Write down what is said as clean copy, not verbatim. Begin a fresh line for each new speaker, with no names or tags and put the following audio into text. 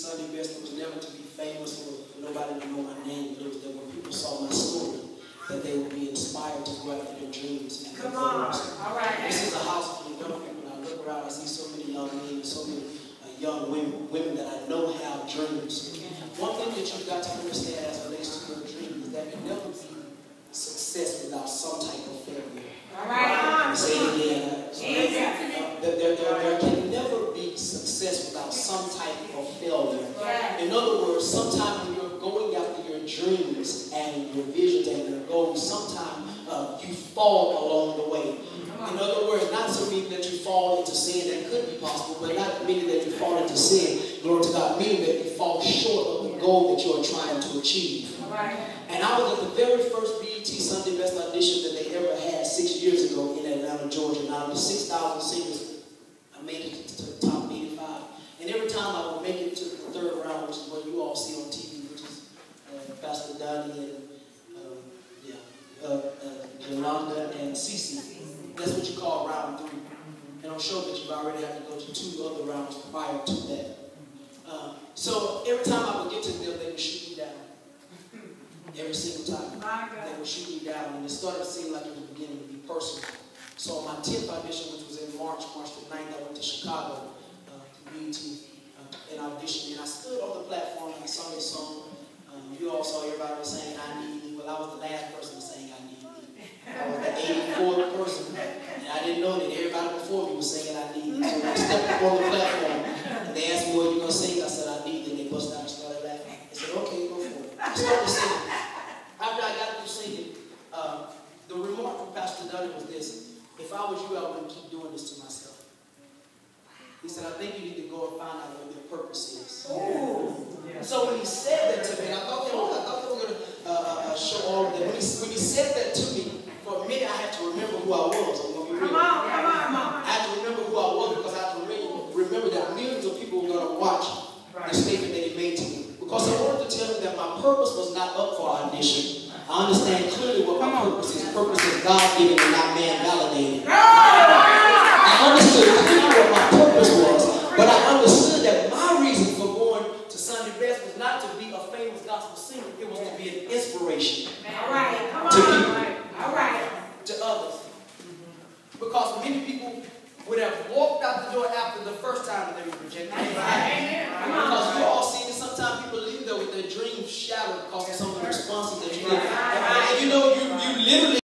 Sunday best. It was never to be famous or for nobody to know my name, but it was that when people saw my story, that they would be inspired to go after their dreams. And
come on. All right.
This is a house full of young people. And I look around, I see so many young men, so many young women that I know have dreams. One thing that you've got to understand as it relates to your dreams is that you never be success without some type of failure.
All right.
Say it again. There can never be success without some type of failure. In other words, sometimes when you're going after your dreams and your visions and your goals, sometimes you fall along the way. In other words, not so meaning that you fall into sin, that could be possible, but not meaning that you fall into sin, glory to God, meaning that you fall short of the goal that you are trying to achieve. And I was at the very first BET Sunday Best audition that they ever had 6 years ago in Atlanta, Georgia. Now, the 6,000 singers, I made it to the top 85. And every time I would make it to the third round, which is what you all see on TV, which is Pastor Donnie and Yolanda and Cece. That's what you call round 3. And I'm sure that you've already had to go to 2 other rounds prior to that. So every time I would get to them, they would shoot me down. Every single time. They would shoot me down. And it started to seem like it was beginning to be personal. So on my 10th audition, which was in March the 9th, I went to Chicago to BET and auditioned. And I stood on the platform and I sung a song. You all saw everybody was saying, "I need you." Well, I was the last person to sing, "I need you." I was the 84th person. And I didn't know that everybody before me was singing, "I need you." So I stepped up on the platform and they asked me, "What are you going to sing?" I said, "I need you." And they bust out and started laughing. They said, "Okay, go for it." I started singing. After I got through singing, the remark from Pastor Dunn was this: "If I was you, I wouldn't keep doing this to myself." He said, "I think you need to go and find out what your purpose is." So when he said that to me, I thought they were going to show all of that. When he said that to me, for a minute I had to remember who I was. I'm gonna be real.
Come on.
I had to remember who I was because I had to remember that millions of people were going to watch the statement that he made to me. Because I wanted to tell him that my purpose was not up for audition. I understand clearly what my purpose is. Purpose is God-given and not man-validated. I understood clearly what my purpose was, but I understood that my reason for going to Sunday Best was not to be a famous gospel singer. It was to be an inspiration to people, to others. Because many people would have walked out the door after the first time that they were rejected. Because you all see that sometimes people leave there with their dreams shattered because of some of the responses that you get. And you know, you literally